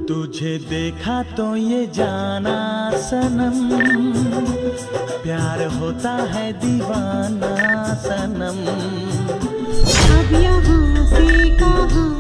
तुझे देखा तो ये जाना सनम, प्यार होता है दीवाना सनम। अब यहाँ से कहाँ